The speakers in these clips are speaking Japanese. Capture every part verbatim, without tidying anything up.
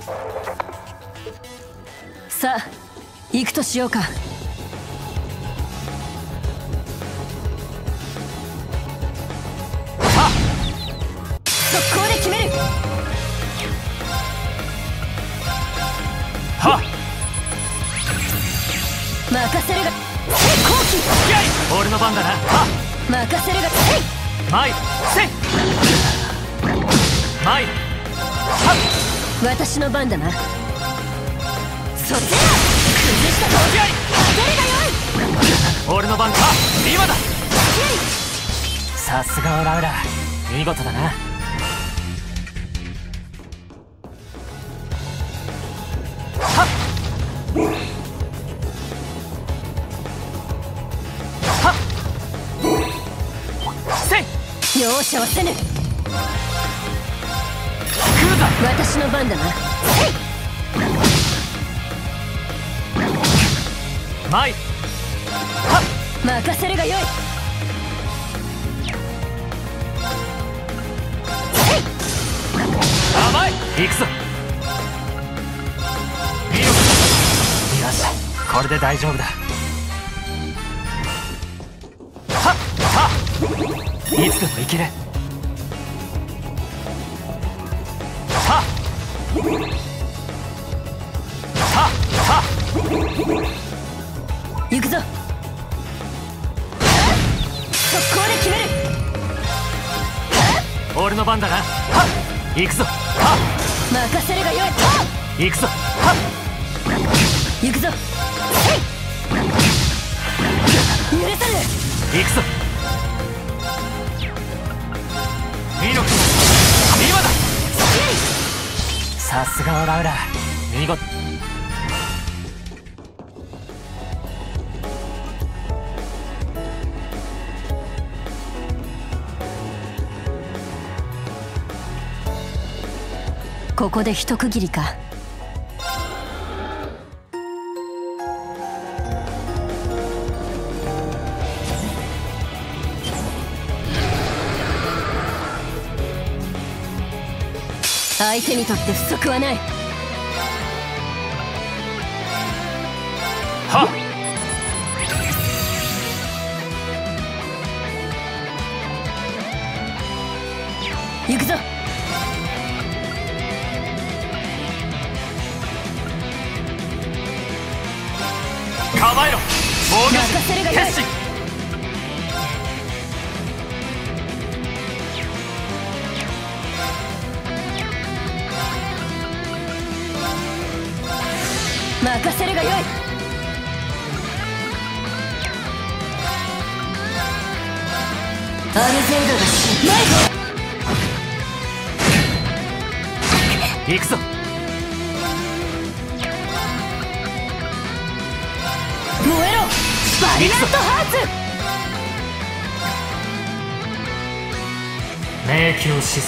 さあ行くとしようか。 はっ速攻で決める。 はっ任せるがせい後期。 やい俺の番だな。はっ任せるがせい前せい前はっ私の番だな。そっちだ崩したとやい当てるがよい。 俺の番か今だ。 強いさすがオラウラ見事だな。はっはっせい容赦はせぬ。 来るぞ。 私の番だな。せい前はっ任せるがよい。せい甘い行くぞ。いいよよしこれで大丈夫だ。はっはっいつでも行ける。はっはっはっ行くぞ。速攻で決める。 俺の番だな。はっ行くぞ。は任せるがよい。 っ行くぞ。はっ行くぞ。せい許さぬ。 行くぞ。見ろ今だ。さすがオラウラ見事。 ここで一区切りか。相手にとって不足はない。 はっ行くぞ。 構えろ防御任せるがよい。 決心。 任せるがよい。ある程度がしないぞ。 行くぞ。 燃えろバリアントハーツ。 迷宮シス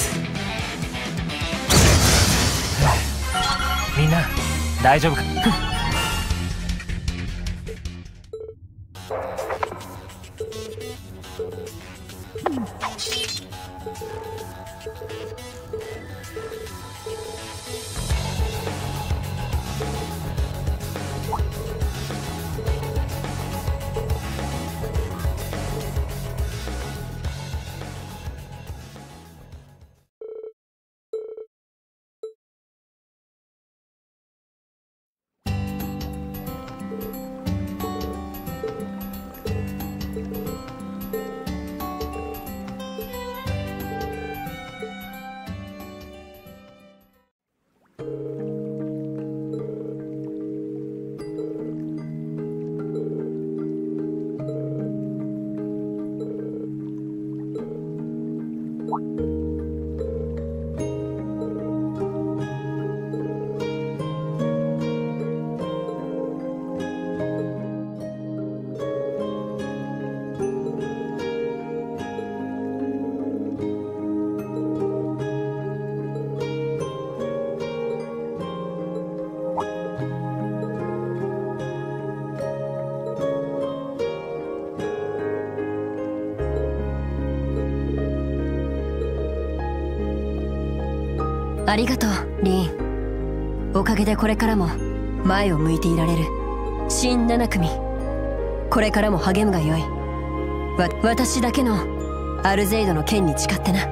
みんな大丈夫か。 ありがとうリーン。 おかげでこれからも前を向いていられる。新七組、これからも励むがよい。わ私だけのアルゼイドの剣に誓ってな。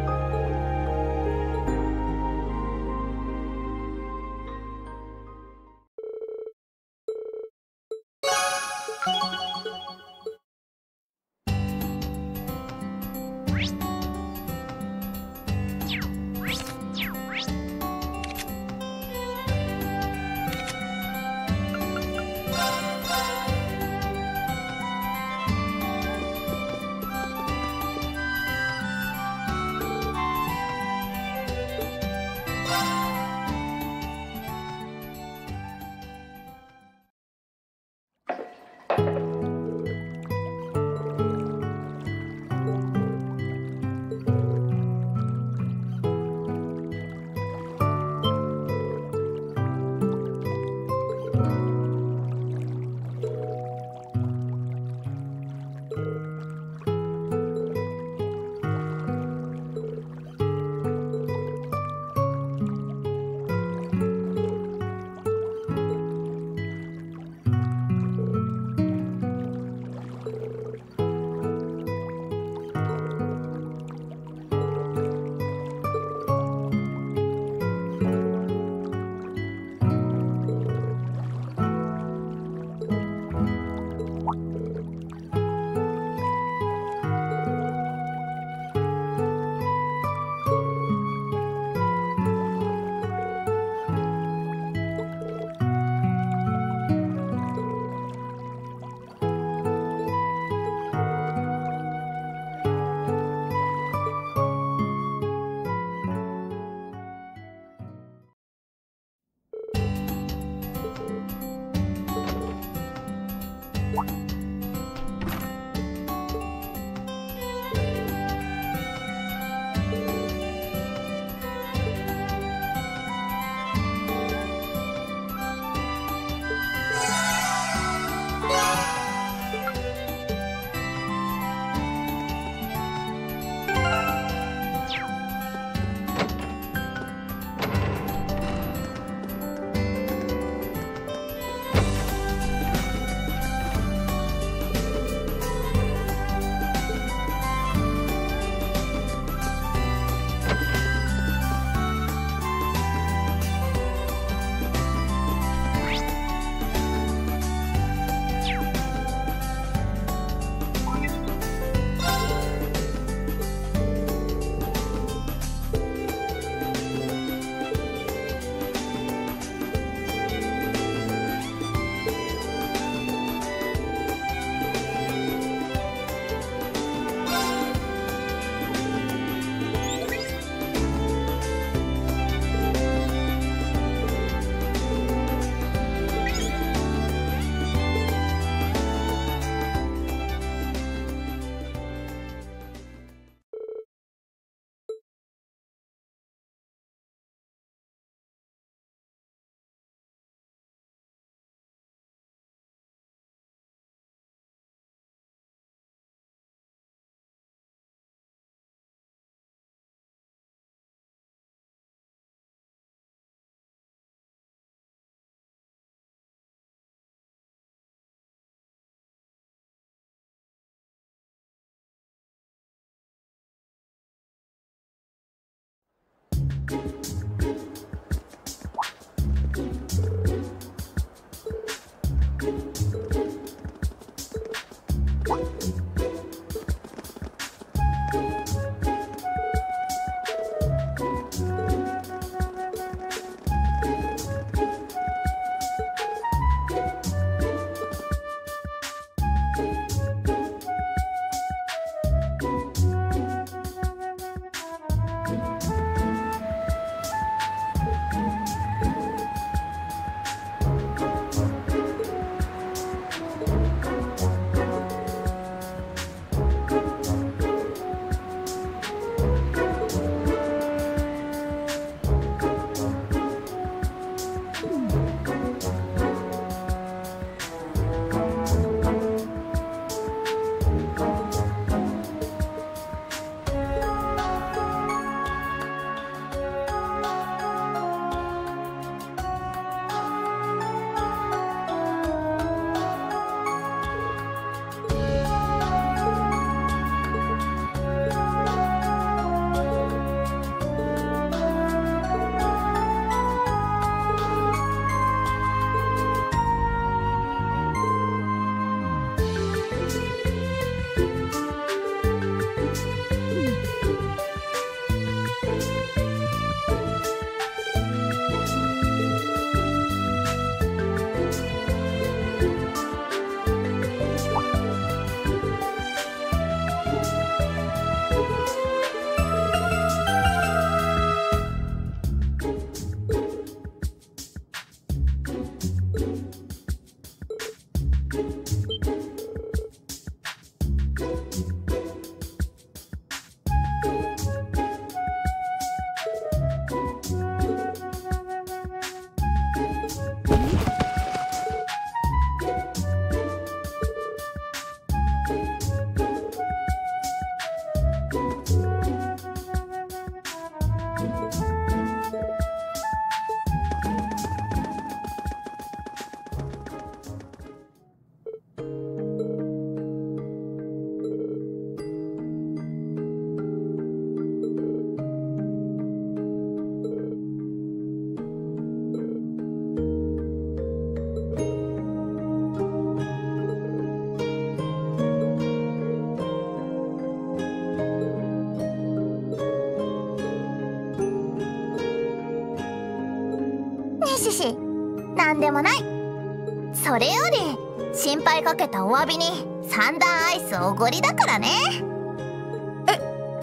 シシ、なんでもない。それより心配かけたお詫びに三段アイスおごりだからね。 え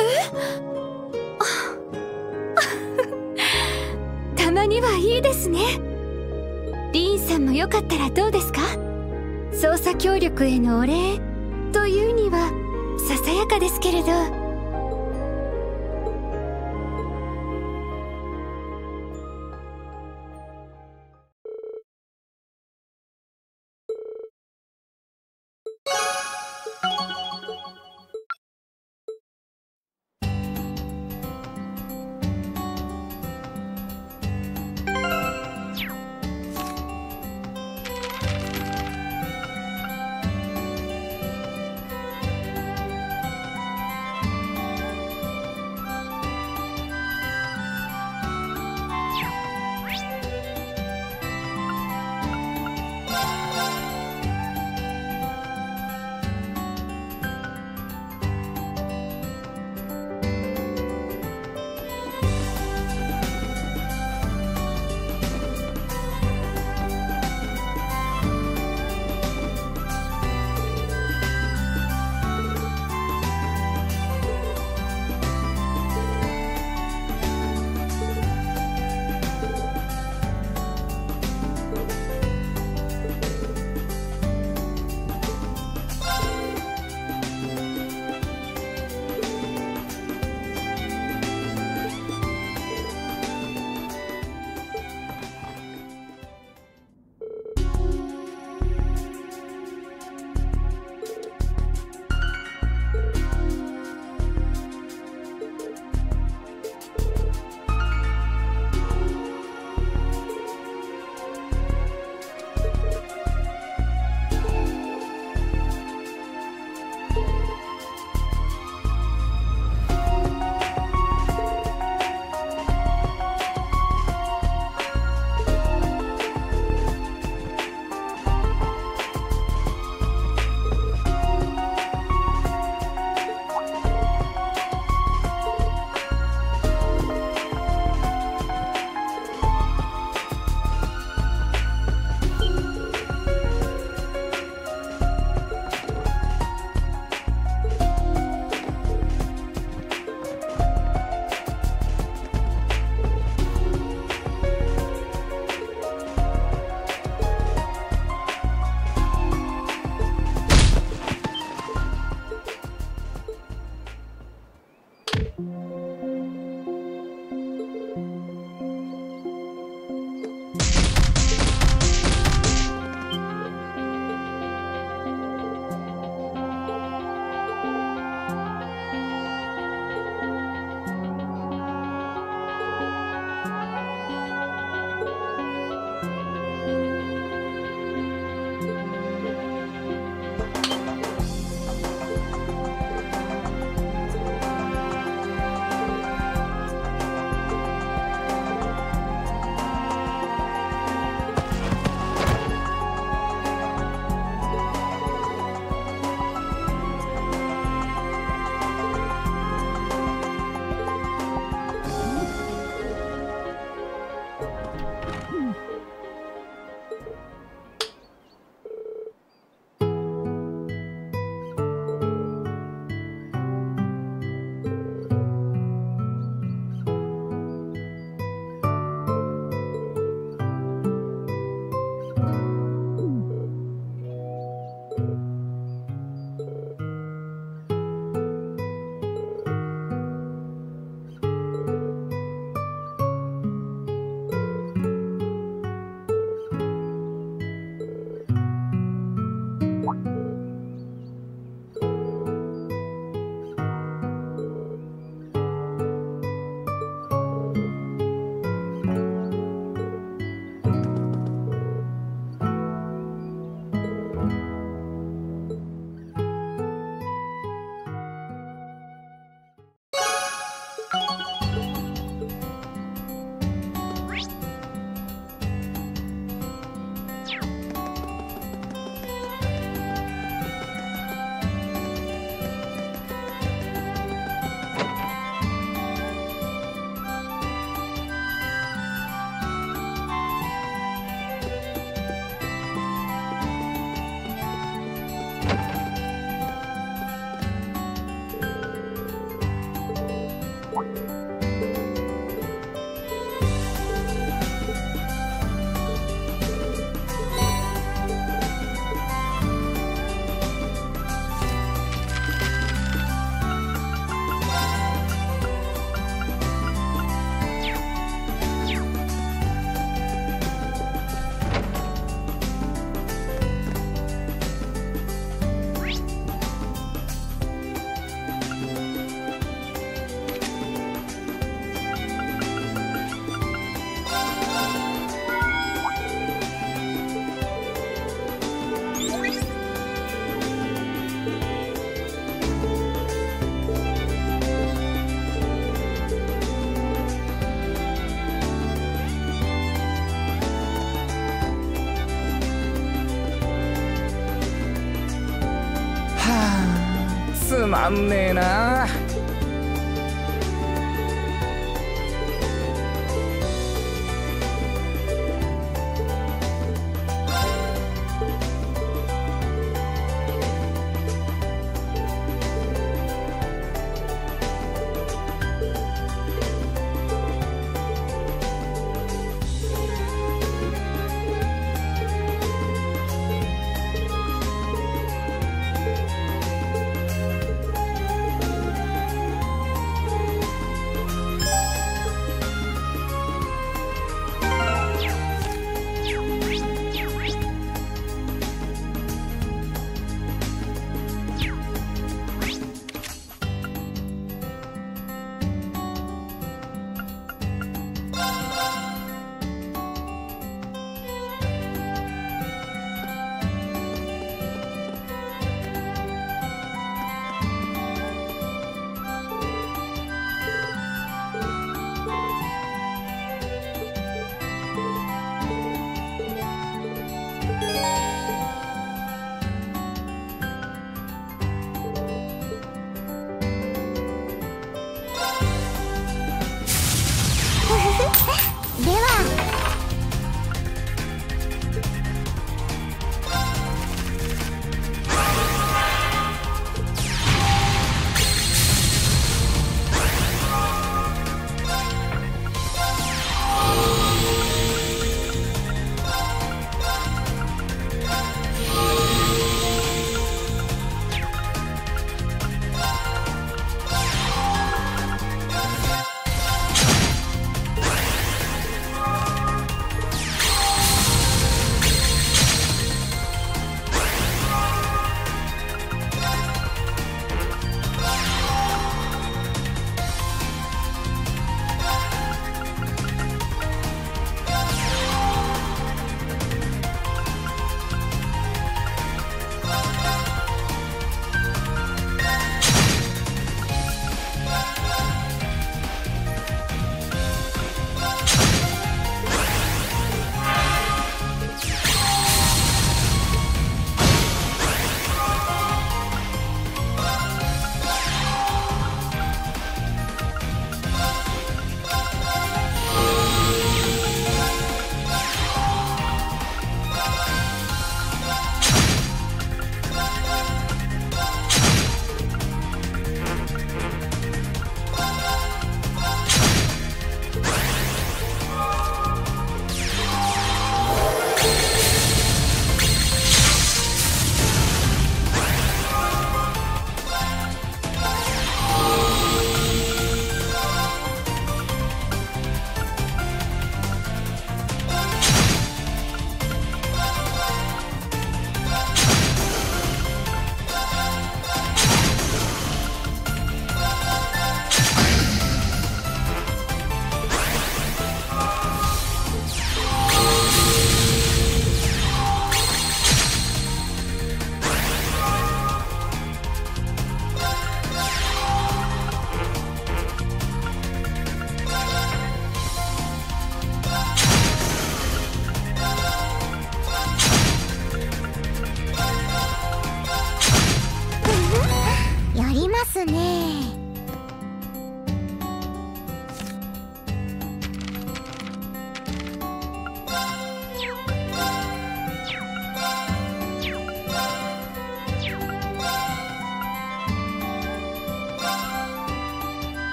えたまにはいいですね。リンさんもよかったらどうですか？捜査協力へのお礼というにはささやかですけれど。 まんねえな。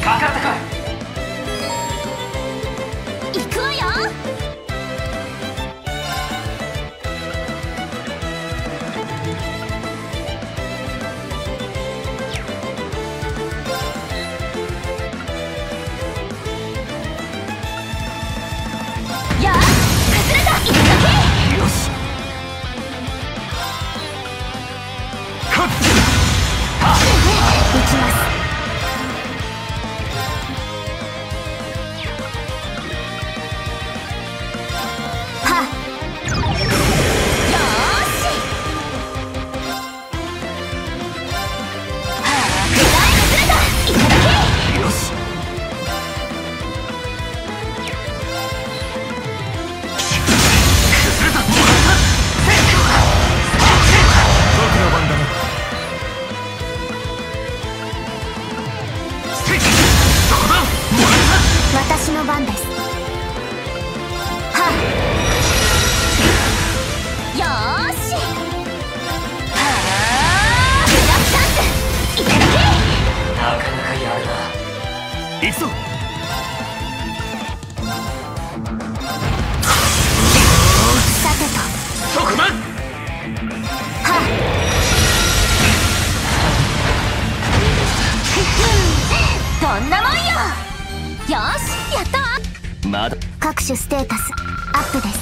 かかってこい。 行くわよ。やあ、崩れた。行くだけ。 よし。はっ行きます。はっよーし。はあ、フライ崩れた。行くだけ。 よし。崩れた。もらった。僕の番だな。そこだ。もらった。 私の番です。はっよーし。はあ、ブラックチャンス。いただけ。 なかなかやるな。行くぞ。 さてと。 そこだ。 はっどんなもんよ。よーし、やったわ。 まだ各種ステータスアップです。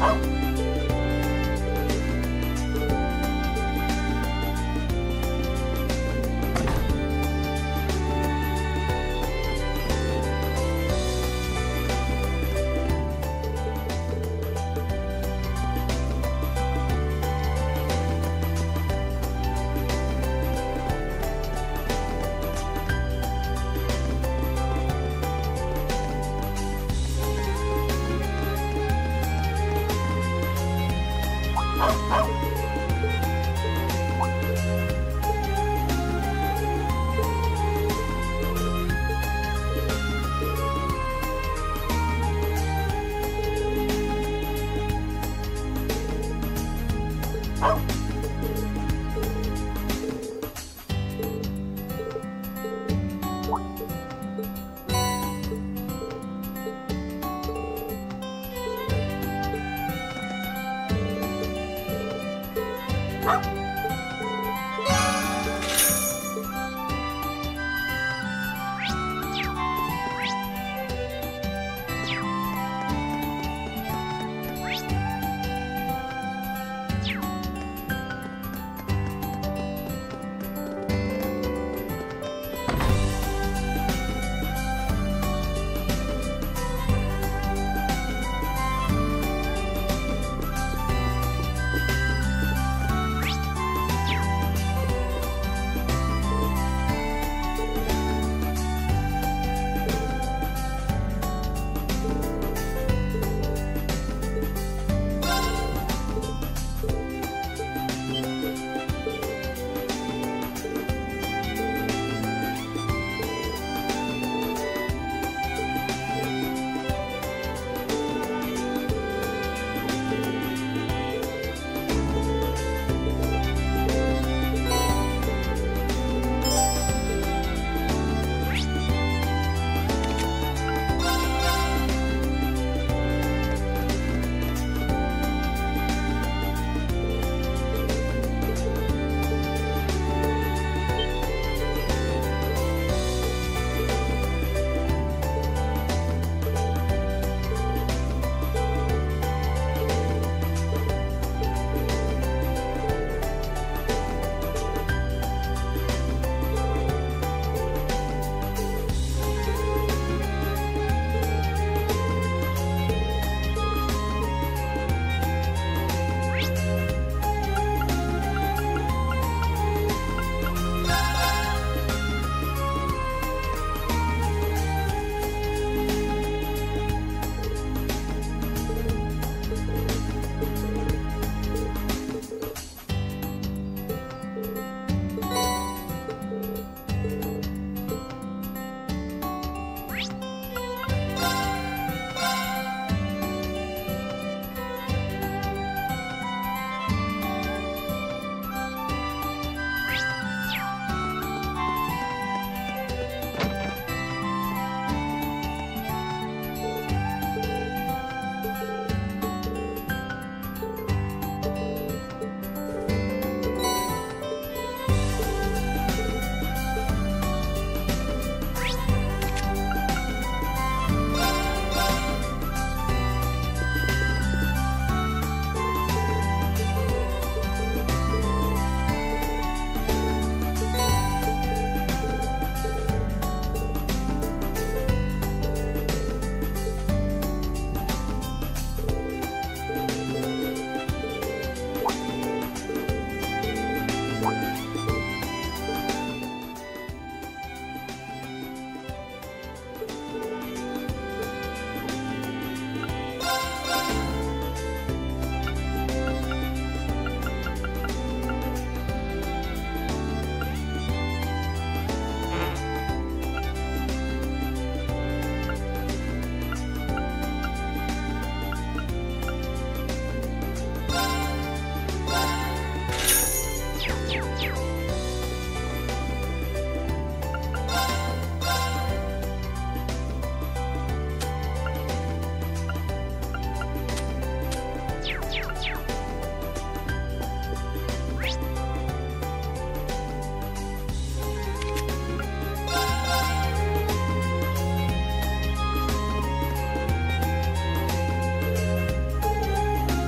う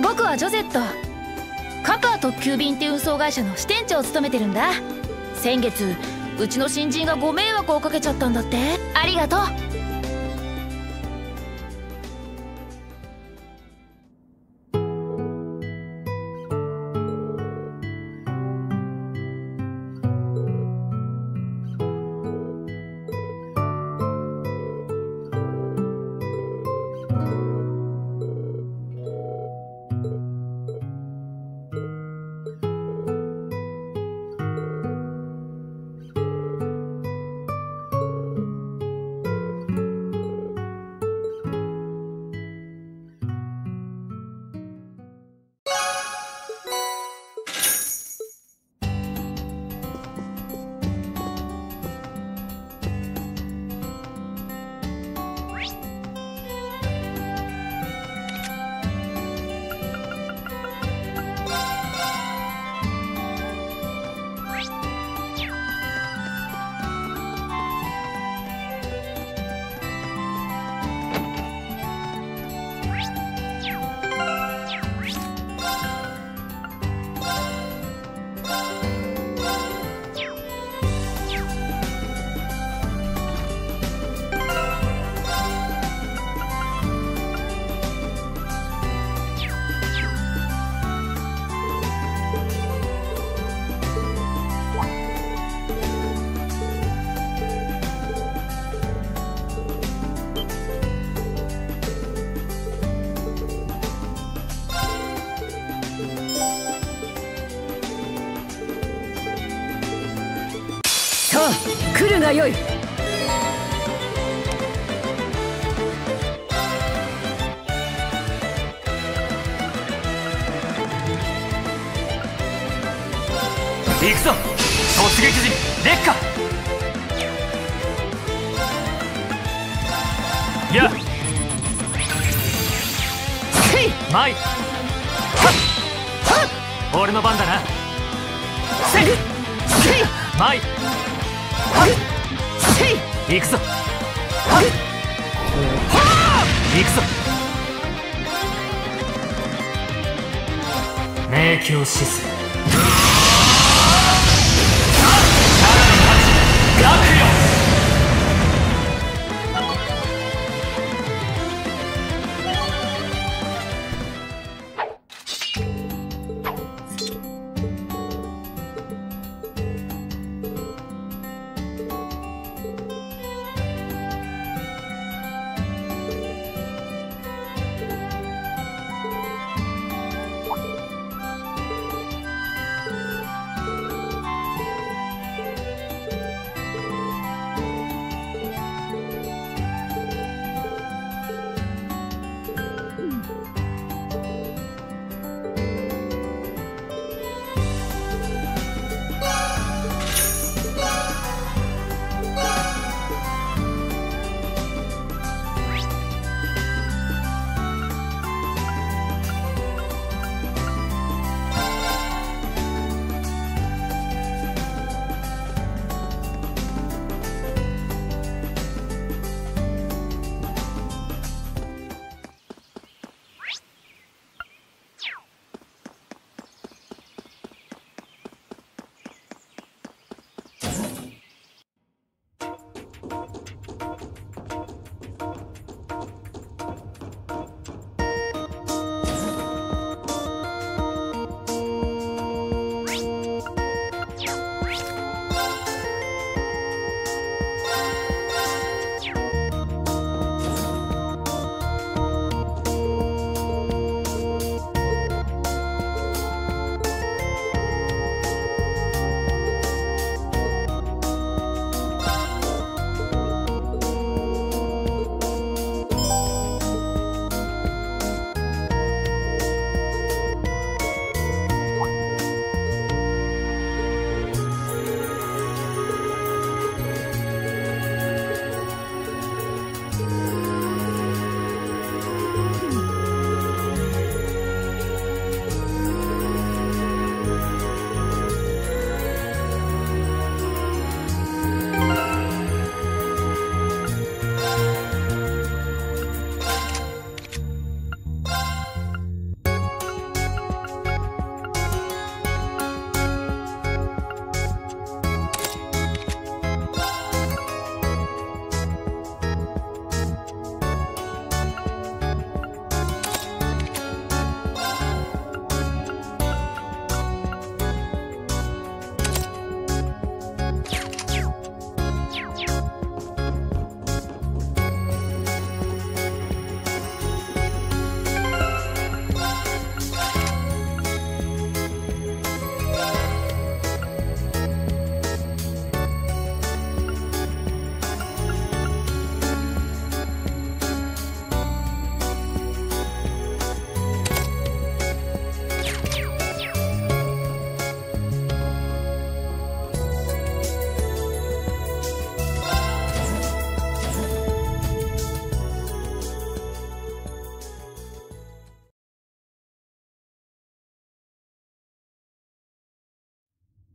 僕はジョゼット。カパー特急便って運送会社の支店長を務めてるんだ。先月うちの新人がご迷惑をかけちゃったんだって。ありがとう。 来るがよい。 行くぞ突撃陣烈火。やマイはっ俺の番だな。せいマイ行くぞ行くぞ明鏡止水楽よ。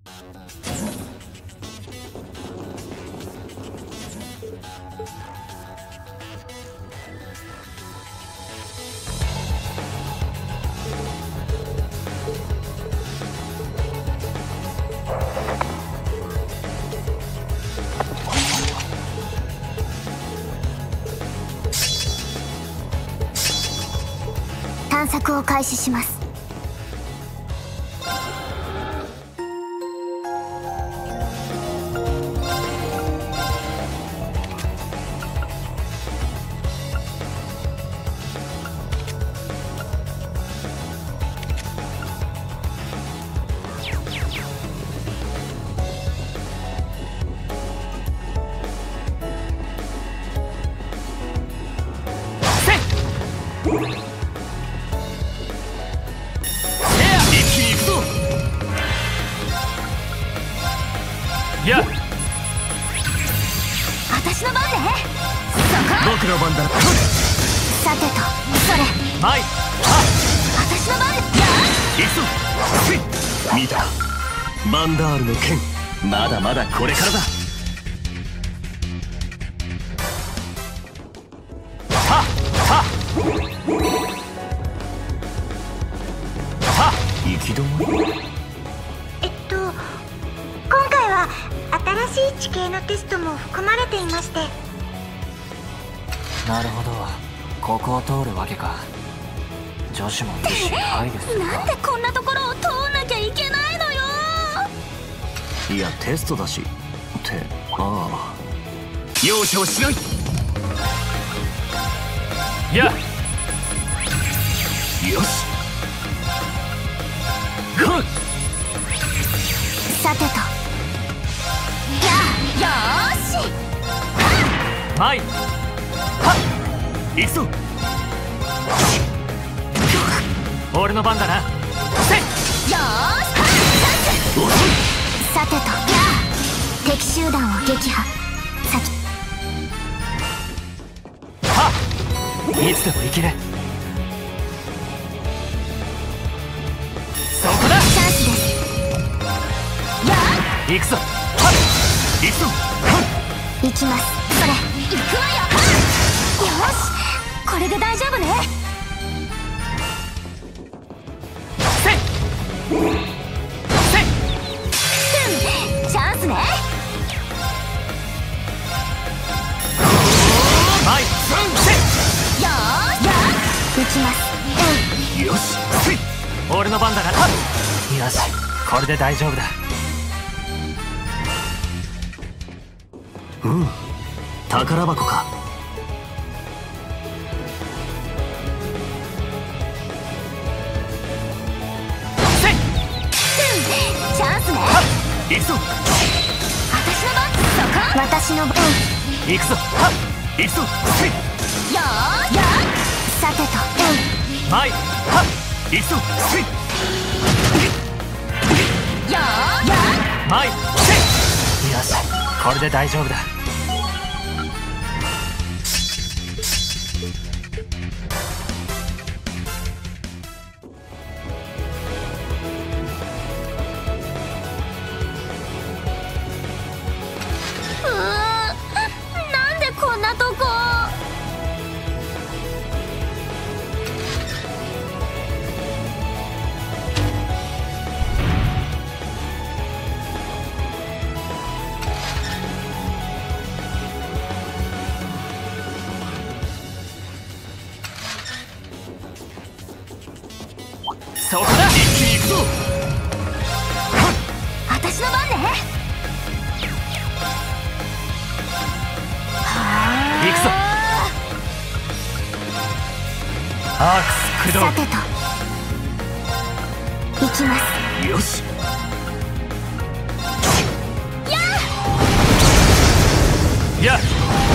探索を開始します。 いや、 私の番ね。 僕の番だ。 さてと、それマイ私の番ね。 行くぞ。見たバンダールの剣、まだまだこれからだ。はっはっはっ行き止まり。 えっと今回は新しい地形のテストも含まれていまして。 なるほど、ここを通るわけか。女子もいるし愛ですが。 なんでこんなところを通んなきゃいけないのよ。 いや、テストだしって、ああ容赦をしない。いや、よしゴー。 さてと、やよーし。 マイはっ行くぞ。俺の番だな。せいよーし。さてと、や敵集団を撃破。先はっいつでも行ける。そこだ。 チャンスです。や行くぞ。はっ行くぞ。 行きます。それ行くわよ。よし、これで大丈夫ね。 せいせいチャンスね。 マイせよーし、打ちます。 いよしせい俺の番だな。はっよし、これで大丈夫だ。うん、宝箱か。せいチャンスね。 行くぞ。 私の番。そこ私の番。 行くぞ。はっ行くぞ。せいよーし。さてと、 マイはっ行くぞ。せいよーし。 マイせいよし、これで大丈夫だ。 うーん、なんでこんなとこ。 そこだ。一気に行くぞ。 私の番ね。 行くぞ。アークス駆動。 さてと、行きます。 よし。 ややや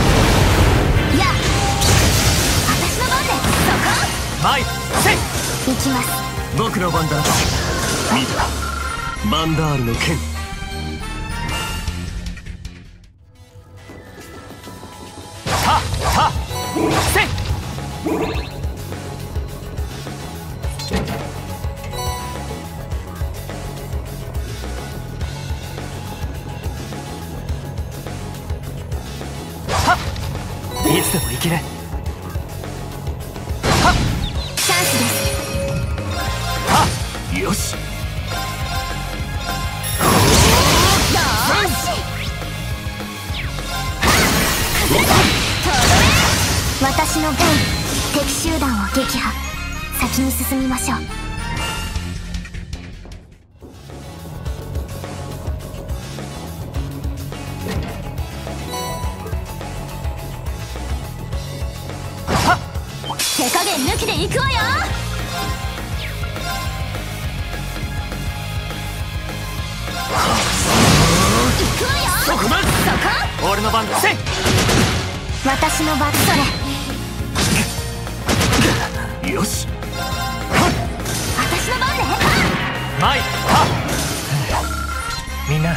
私の番ね。 マイせいそこ行きます。 僕の番だ。見たバンダールの剣。はっはっせいつでも生きれ。 チャンスです。 よし。 私の分、敵集団を撃破。先に進みましょう。 手加減抜きでいくわよ。いくわよ。 そこまで。 そこ。 俺の番だ。せい。 私のバッそれ。 よし。 私の番ね。 前。はっ。みんな。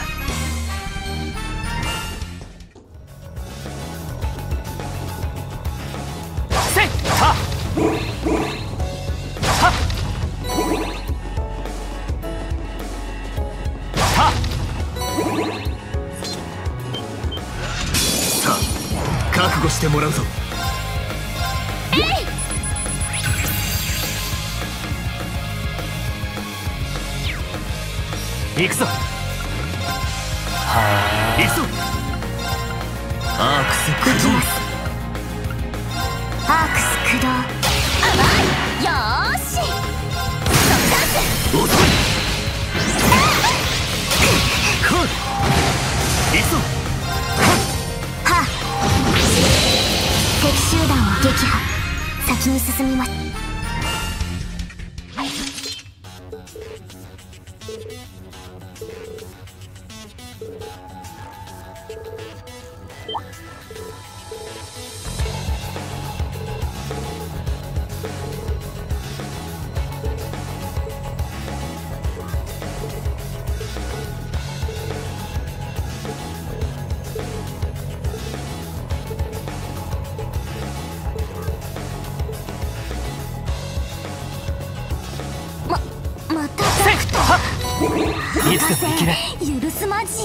せい。はっ。はっ。はっ。 さあ、覚悟してもらうぞ。 行くぞ。は行くぞ。アークス駆動。 アークス駆動。 よーし。チャンス。 遅い。こい。行くぞ。 はあ。敵集団を撃破。先に進みます。またダクト。 いつでも生きれ。 許すまじ。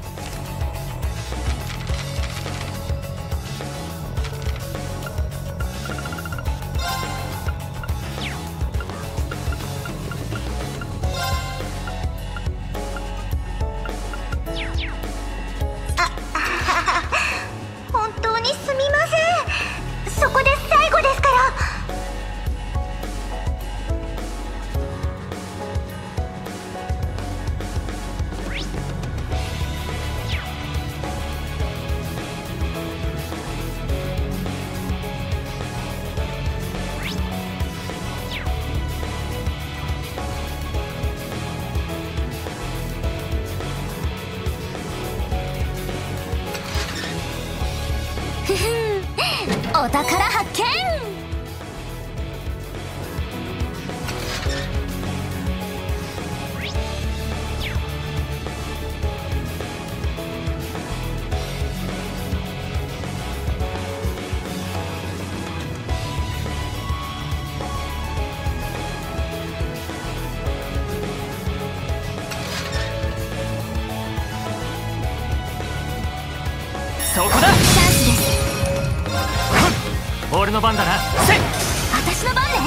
本当にすみません。そこで最後ですから。お宝発見。 そこだ。 チャンスです。 俺の番だな。せい。 私の番ね。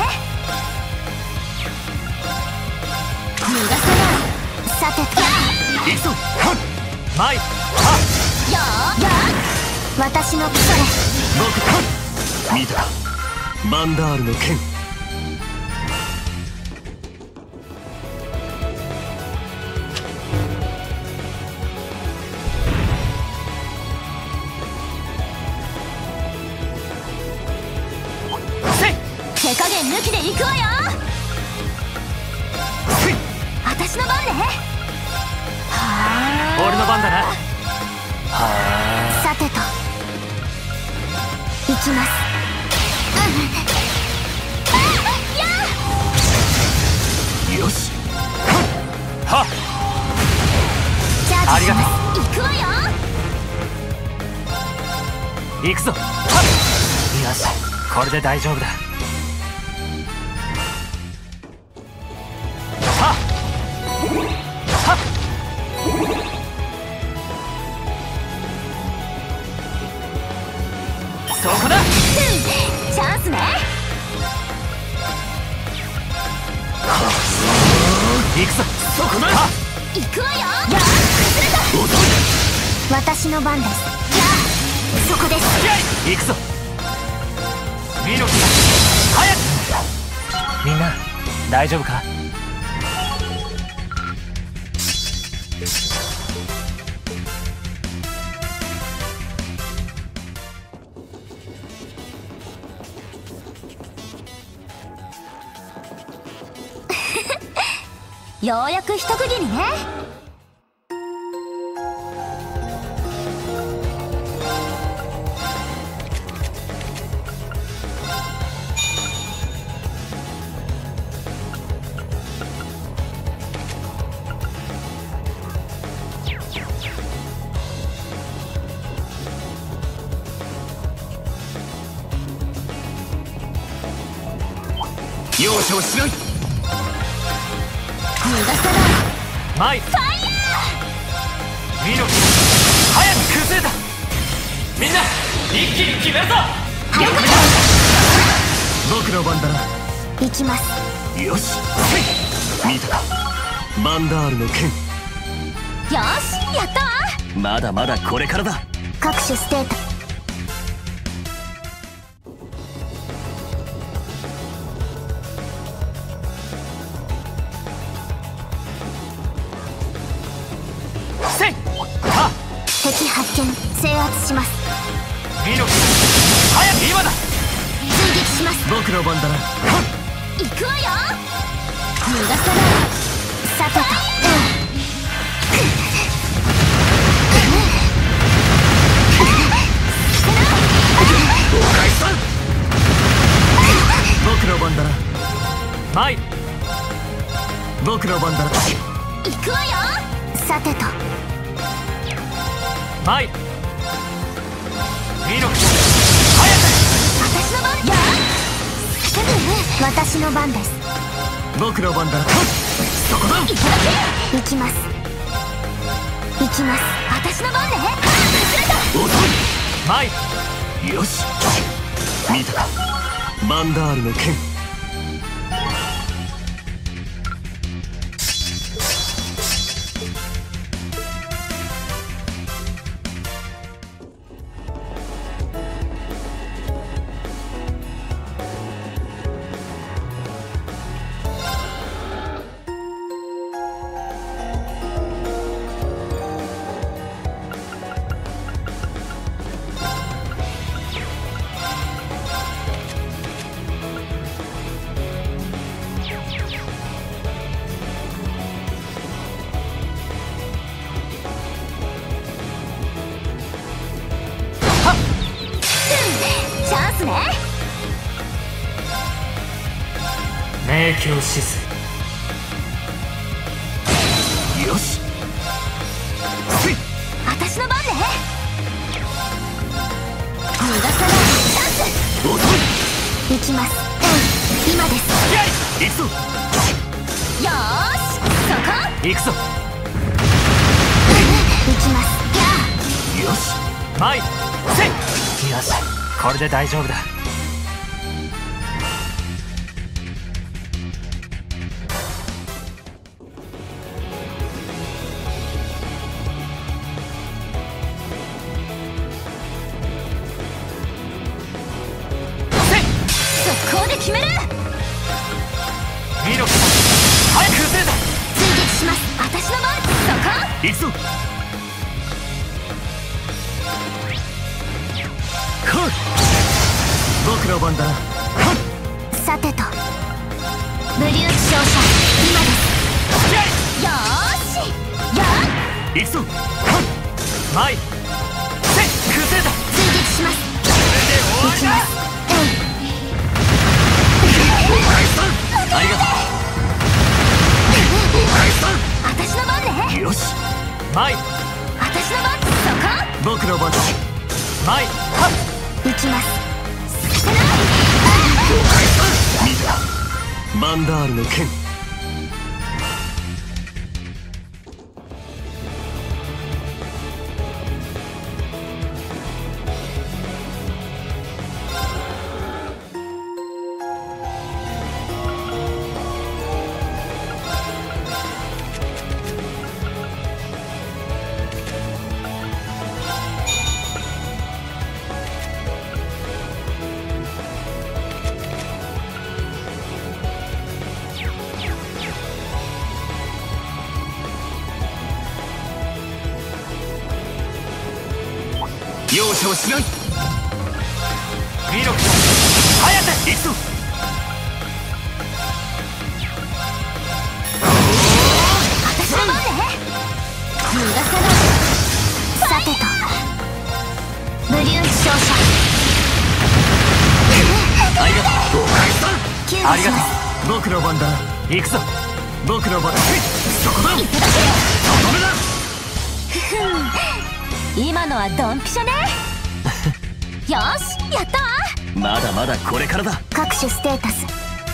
逃がさない。 さてと。 行くぞ。 前。はっ。 よーや私のそれ。 僕見たか。バンダールの剣。 手加減抜きでいくわよ。私の番ね。 俺の番だな。はさてと。行きます。 よし。 はっ。 チャージします。 行くわよ。 行くぞ。はっ。よし、これで大丈夫だ。はっ。はっ。 そこだ。 チャンスね。 行くぞ。そこだ。 行くわよ。やあ、崩れた。私の番です。やあ、そこです。 行くぞ。ミノキ、早く。みんな大丈夫か。 ようやく一区切りね。 容赦しない。 逃がさない。 マイファイヤー。ミノキ、早く崩れた。みんな一気に決めるぞ。 僕の番だな。 行きます。 よし、見たか、バンダールの剣。 よし、やったわ。 まだまだこれからだ。 各種ステータ敵発見。制圧します。 ミノキ、早く今だ。 追撃します。 僕の番だな。 行くわよ。逃がさない。さてと、 お返しだ。僕の番だな。 マイ、 僕の番だな。 行くわよ。さてと、 マイ、ミノキ、早く。 私の番。やあ、私の番です。 僕の番だな。そこだ。 行きます。行きます。私の番ね。崩れた。 マイ、 よし、見たか、バンダールの剣。 チャンスね。 明鏡止水。 よし、 私の番ね。逃がさない。チャンス。行きます。今です。 行くぞ。 よーし、そこ。 行くぞ。 行きます。 よし、 マイ、せい。よし、これで大丈夫だ。 速攻で決める。 ミノキ、早く崩れた。 追撃します。私の番。そこ。 行くぞ。はっ、僕の番だな。 さてと、無流気象者、今です。よーし、やあ、 行くぞ。 マイ、せ崩れた。 追撃します。行きます。 お返しだ。ありがとう。お返しだ。 私の番ね。 よし、 マイ、 私の番。そこ。 僕の番だ。 マイ、はっ。 行きます。 お返しだ。見たか、バンダールの剣。 承しない。 ミノク早く行くぞ。 私の番ね。逃がさない。さてとブリューン勝者。 ありがとう。 救護します。 僕の番だ。行くぞ。僕の番だ。そこだ。とどめだ。 今のはドンピシャね。よし、やったわ。 まだまだこれからだ。 各種ステータス。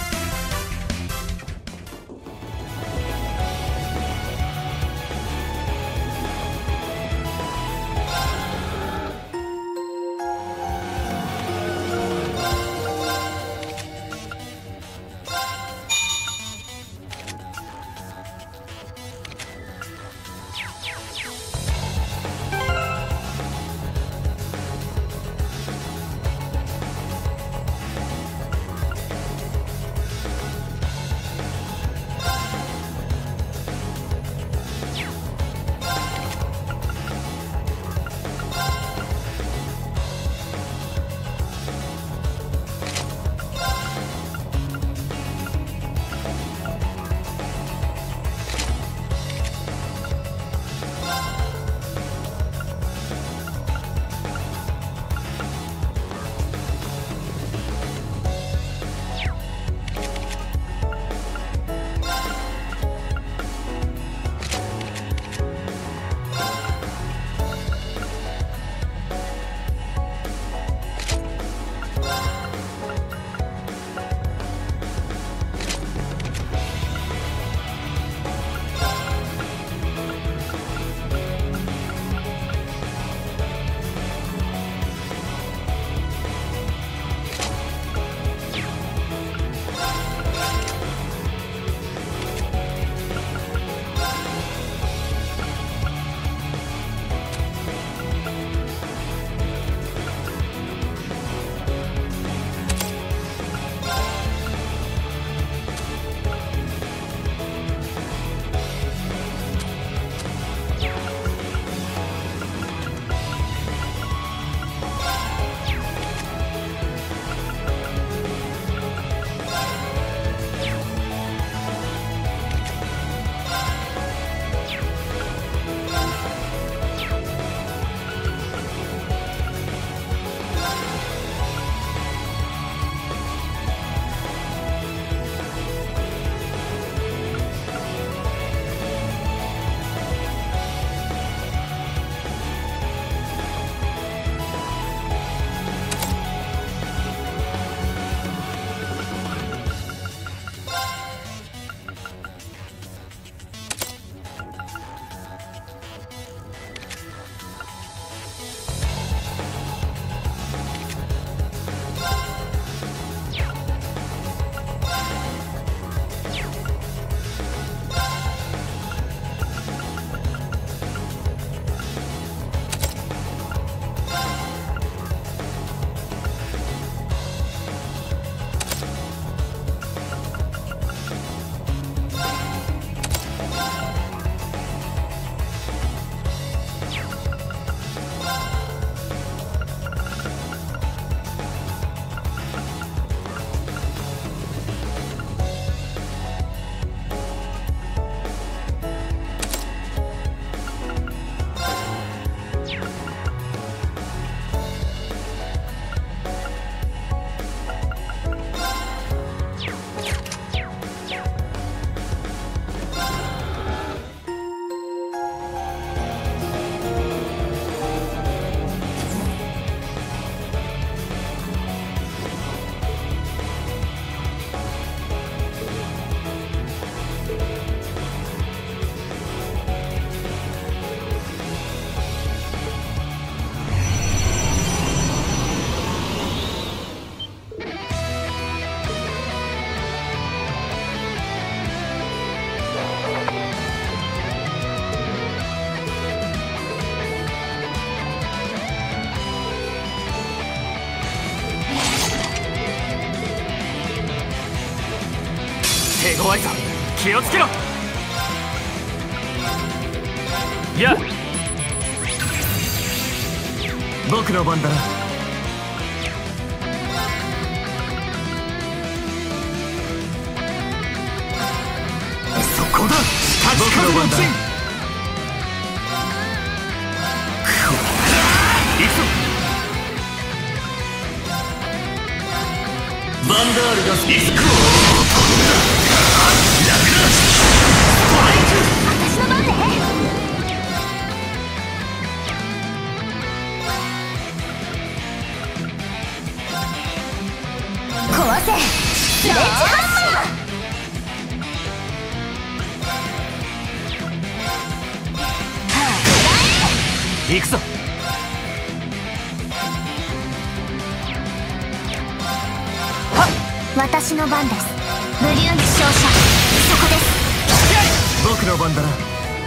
手強いぞ、気をつけろ。や僕の番だな。そこだ。僕の番だ。行くぞ。バンダールがスピークを飛んだ。ラグナストライク。 私の番で。壊せスレッジハンマー。 行くぞ。 私の番です。ブリュン勝者、そこです。 僕の番だな。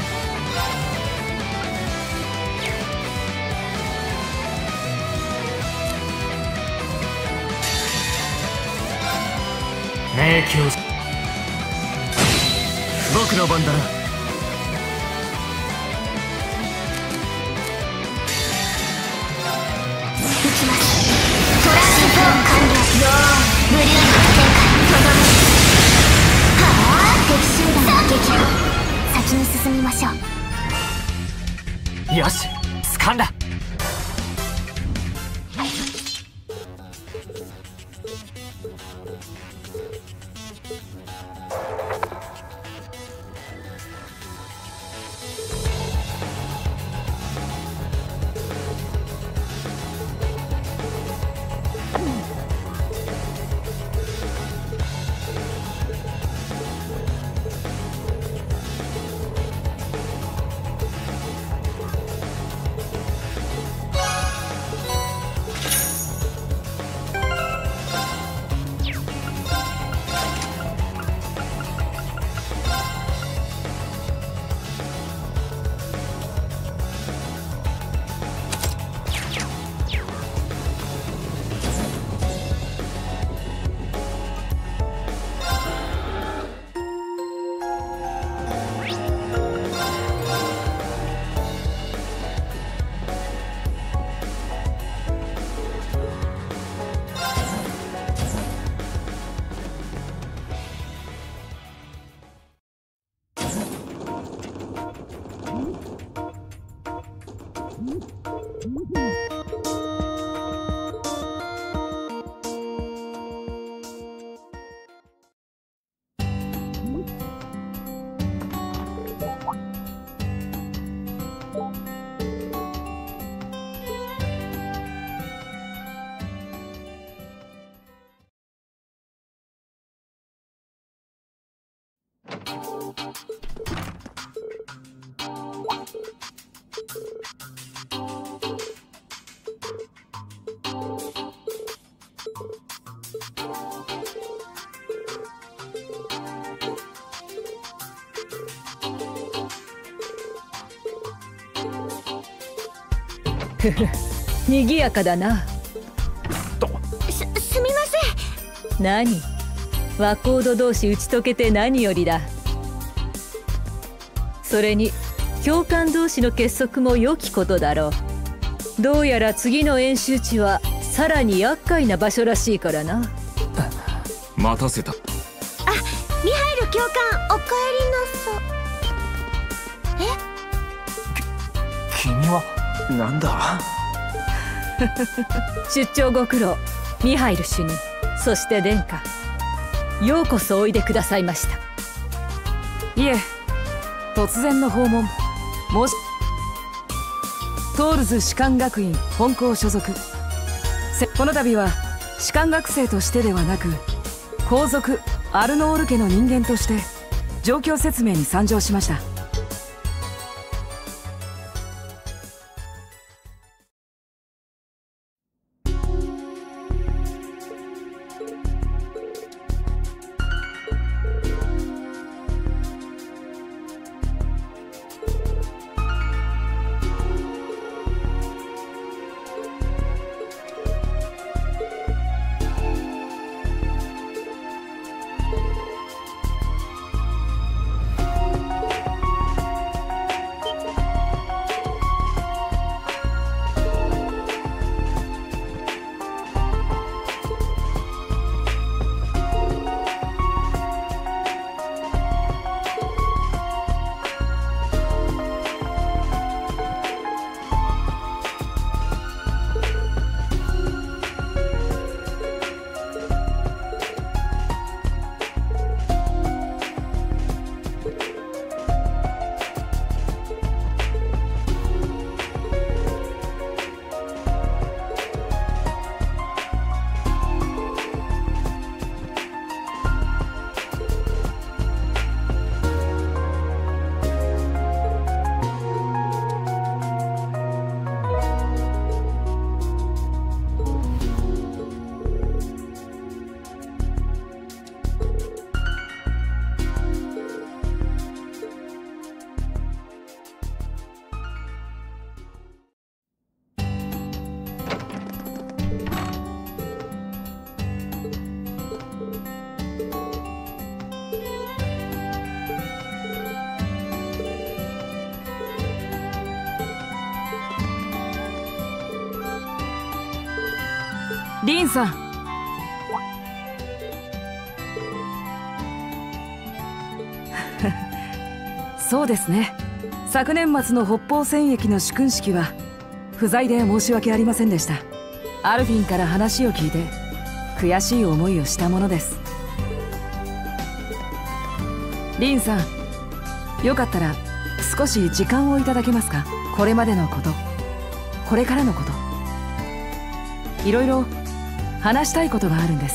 迷宮。 僕の番だな。 行きます。トランスフォーム完了。ブリュンの展開とどめ。はあ、敵集団を撃破。先に進みましょう。 よし、掴んだ。 ふふ、にぎやかだな。 す、すみません。 何、和コード同士打ち解けて何よりだ。それに教官同士の結束も良きことだろう。どうやら次の演習地はさらに厄介な場所らしいからな。 待たせた。 あ、ミハイル教官、お帰りなさ。 き君はなんだ。 出張ご苦労、ミハイル主任、そして殿下、ようこそおいでくださいました。 いえ、突然の訪問申しトールズ士官学院本校所属。この度は士官学生としてではなく、皇族アルノール家の人間として状況説明に参上しました。 リンさん、そうですね。昨年末の北方戦役の主勲式は不在で申し訳ありませんでした。アルフィンから話を聞いて悔しい思いをしたものです。リンさん、よかったら少し時間をいただけますか？これまでのこと、これからのこと、いろいろ話したいことがあるんです。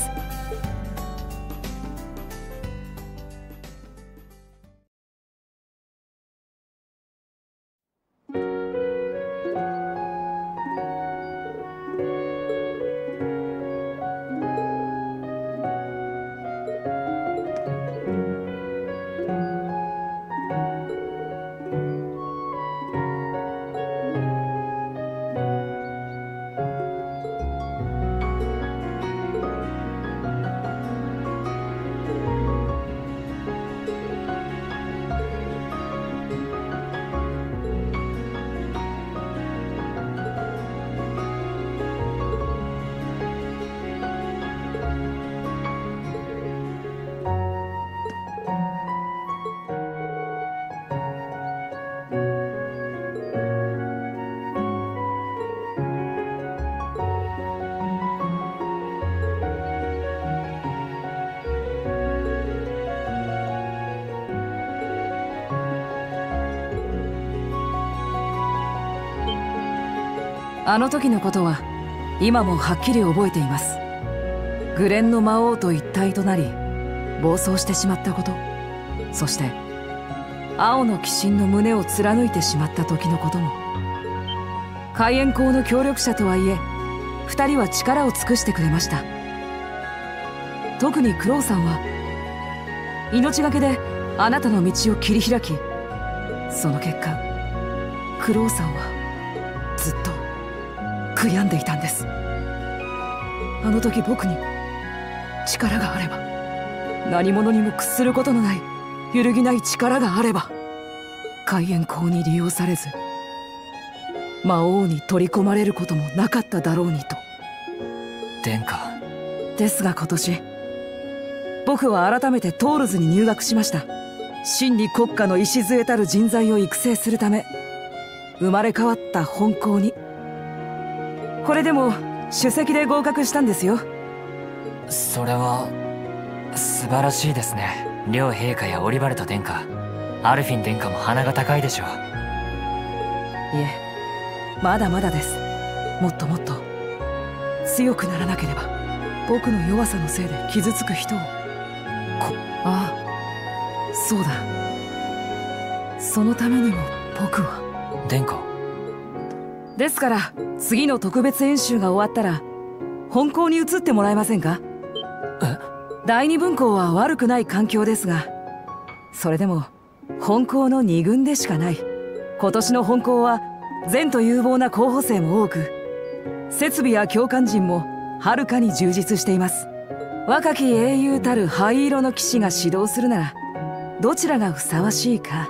あの時のことは今もはっきり覚えています。グレンの魔王と一体となり暴走してしまったこと、そして青の鬼神の胸を貫いてしまった時のことも。海援校の協力者とはいえ二人は力を尽くしてくれました。特にクロウさんは命がけであなたの道を切り開き、その結果クロウさんはずっと悔やんでいたんです。あの時僕に力があれば、何者にも屈することのない揺るぎない力があれば、海援校に利用されず魔王に取り込まれることもなかっただろうにと。 殿下。 ですが今年僕は改めてトールズに入学しました。真に国家の礎たる人材を育成するため生まれ変わった本校に。これでも首席で合格したんですよ。 それは素晴らしいですね。両陛下やオリバルト殿下、アルフィン殿下も鼻が高いでしょう。 いえ、まだまだです。もっともっと強くならなければ、僕の弱さのせいで傷つく人をこああそうだ、そのためにも僕は。 殿下。 ですから次の特別演習が終わったら本校に移ってもらえませんか？ え？ 第二分校は悪くない環境ですが、それでも本校の二軍でしかない。今年の本校は前途有望な候補生も多く、設備や教官陣もはるかに充実しています。若き英雄たる灰色の騎士が指導するならどちらがふさわしいか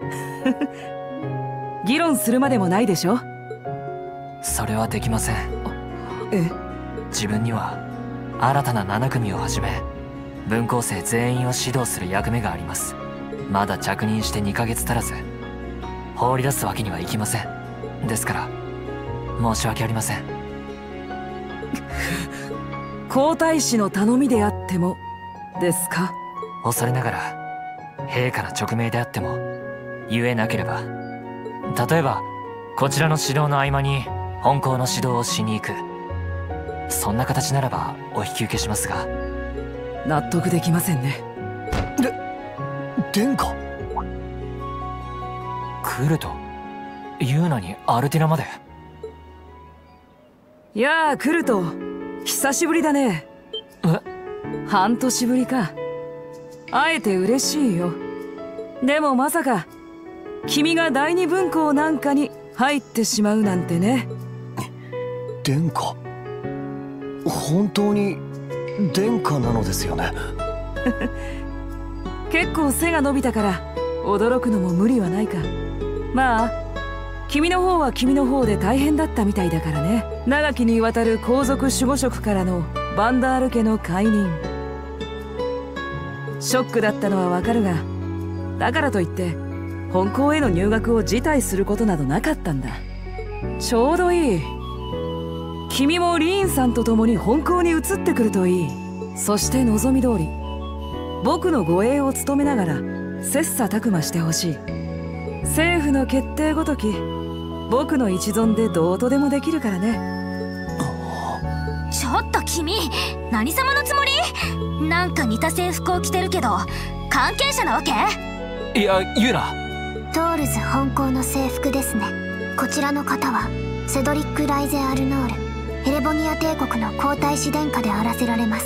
議論するまでもないでしょ。 それはできません。 え？ 自分には新たななな組をはじめ分校生全員を指導する役目があります。まだ着任してにかげつ足らず、放り出すわけにはいきません。ですから申し訳ありません。 皇太子の頼みであってもですか？ 恐れながら陛下の勅命であっても言えなければ、例えばこちらの指導の合間に本校の指導をしに行く、そんな形ならばお引き受けしますが。 納得できませんね。 で、殿下。 来ると言うのにアルティナまで。 いやあ、来ると久しぶりだね。 え？ 半年ぶりか。会えて嬉しいよ。でもまさか君が第二分校なんかに入ってしまうなんてね。 殿下、本当に殿下なのですよね。 結構背が伸びたから驚くのも無理はないか。まあ君の方は君の方で大変だったみたいだからね。長きにわたる皇族守護職からのバンダール家の解任、ショックだったのはわかるが、だからといって本校への入学を辞退することなどなかったんだ。ちょうどいい。君もリーンさんと共に本校に移ってくるといい。そして望み通り僕の護衛を務めながら切磋琢磨してほしい。政府の決定ごとき僕の一存でどうとでもできるからね。 ちょっと君、何様のつもり？なんか似た制服を着てるけど関係者なわけ？ いや、ユラ。 トールズ本校の制服ですね。こちらの方はセドリック・ライゼ・アルノール、ヘレボニア帝国の皇太子殿下であらせられます。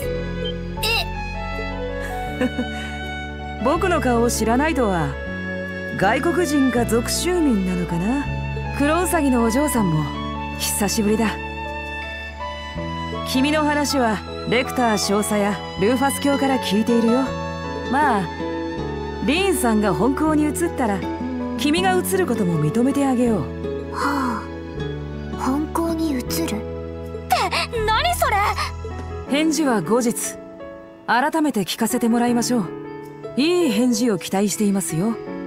え僕の顔を知らないとは。外国人か属州民なのかな。クロウサギのお嬢さんも久しぶりだ。君の話はレクター少佐やルーファス卿から聞いているよ。まあリーンさんが本校に移ったら君が移ることも認めてあげよう。 はあ、本校に移るって何それ？ 返事は後日改めて聞かせてもらいましょう。いい返事を期待していますよ。